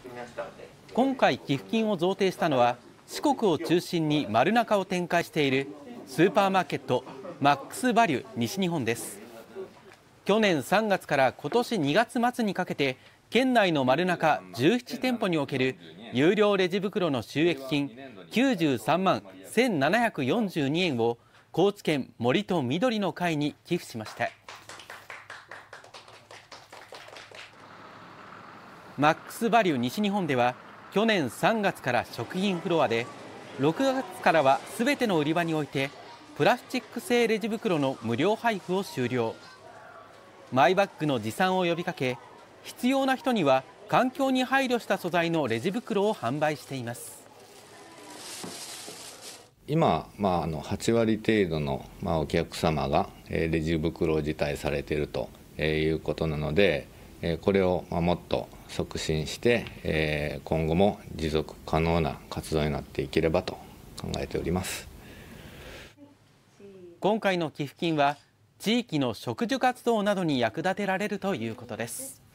今回寄付金を贈呈したのは、四国を中心に丸中を展開しているスーパーマーケットマックスバリュ西日本です。去年3月から今年2月末にかけて、県内の丸中17店舗における有料レジ袋の収益金93万1742円を高知県森と緑の会に寄付しました。マックスバリュ西日本では、去年3月から食品フロアで、6月からはすべての売り場においてプラスチック製レジ袋の無料配布を終了。マイバッグの持参を呼びかけ、必要な人には環境に配慮した素材のレジ袋を販売しています。 今、8割程度のお客様がレジ袋を辞退されているということなので、これをもっと促進して今後も持続可能な活動になっていければと考えております。 今回の寄付金は地域の植樹活動などに役立てられるということです。